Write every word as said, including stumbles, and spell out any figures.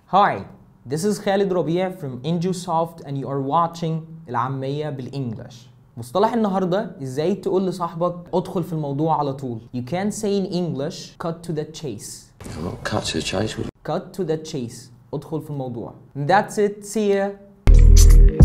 Hi, this is Khaalid ربيع from انجوسوفت and you are watching العامية بالإنجلش. مصطلح النهاردة ازاي تقول لصاحبك ادخل في الموضوع على طول. You can say in English cut to the chase. Cut to the chase. Cut to the chase. ادخل في الموضوع. And that's it. See ya.